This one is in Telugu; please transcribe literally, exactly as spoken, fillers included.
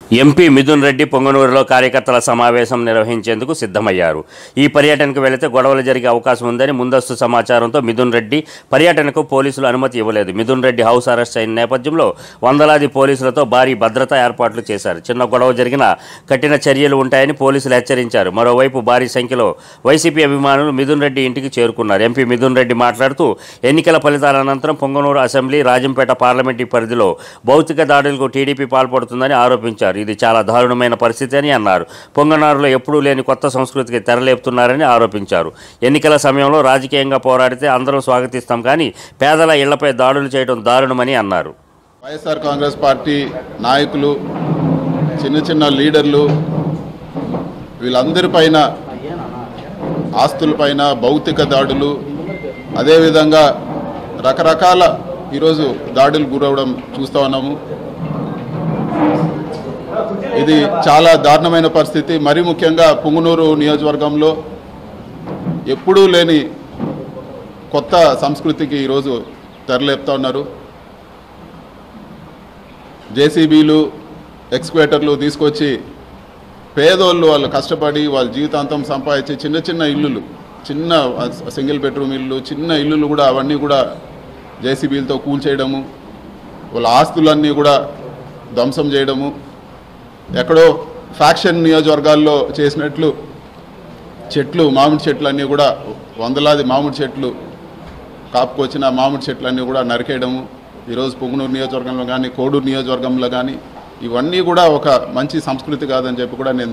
ఎంపీ మిథున్ రెడ్డి పొంగనూరులో కార్యకర్తల సమావేశం నిర్వహించేందుకు సిద్ధమయ్యారు. ఈ పర్యటనకు వెళితే గొడవలు జరిగే అవకాశం ఉందని ముందస్తు సమాచారంతో మిథున్ రెడ్డి పర్యటనకు పోలీసులు అనుమతి ఇవ్వలేదు. మిథున్ రెడ్డి హౌస్ అరెస్ట్ అయిన నేపథ్యంలో వందలాది పోలీసులతో భారీ భద్రతా ఏర్పాట్లు చేశారు. చిన్న గొడవ జరిగినా కఠిన చర్యలు ఉంటాయని పోలీసులు హెచ్చరించారు. మరోవైపు భారీ సంఖ్యలో వైసీపీ అభిమానులు మిథున్ రెడ్డి ఇంటికి చేరుకున్నారు. ఎంపీ మిథున్ రెడ్డి మాట్లాడుతూ ఎన్నికల ఫలితాల అనంతరం పొంగనూరు అసెంబ్లీ, రాజంపేట పార్లమెంటు పరిధిలో భౌతిక దాడులకు టీడీపీ పాల్పడుతుందని ఆరోపించారు. ఇది చాలా దారుణమైన పరిస్థితి అని అన్నారు. పొంగనూరులో ఎప్పుడూ లేని కొత్త సంస్కృతికి తెరలేపుతున్నారని ఆరోపించారు. ఎన్నికల సమయంలో రాజకీయంగా పోరాడితే అందరం స్వాగతిస్తాం, కానీ పేదల ఇళ్లపై దాడులు చేయడం దారుణమని అన్నారు. వైఎస్ఆర్ కాంగ్రెస్ పార్టీ నాయకులు, చిన్న చిన్న లీడర్లు, వీళ్ళందరిపైన ఆస్తులపైన భౌతిక దాడులు, అదేవిధంగా రకరకాల ఈరోజు దాడులు గురవడం చూస్తూ ఉన్నాము. ఇది చాలా దారుణమైన పరిస్థితి. మరీ ముఖ్యంగా పొంగనూరు నియోజకవర్గంలో ఎప్పుడూ లేని కొత్త సంస్కృతికి ఈరోజు తెరలేపుతా ఉన్నారు. జేసీబీలు, ఎక్స్క్వేటర్లు తీసుకొచ్చి పేదోళ్ళు వాళ్ళు కష్టపడి వాళ్ళ జీవితాంతం సంపాదించి చిన్న చిన్న ఇల్లులు, చిన్న సింగిల్ బెడ్రూమ్ ఇల్లు, చిన్న ఇల్లులు కూడా అవన్నీ కూడా జేసీబీలతో కూల్చేయడము, వాళ్ళ ఆస్తులన్నీ కూడా ధ్వంసం చేయడము, ఎక్కడో ఫ్యాక్షన్ నియోజకవర్గాల్లో చేసినట్లు చెట్లు, మామిడి చెట్లు అన్నీ కూడా వందలాది మామిడి చెట్లు కాపుకొచ్చిన మామిడి చెట్లు అన్నీ కూడా నరికేయడము, ఈరోజు పొంగనూరు నియోజకవర్గంలో కానీ కోడూరు నియోజకవర్గంలో కానీ ఇవన్నీ కూడా ఒక మంచి సంస్కృతి కాదని చెప్పి కూడా నేను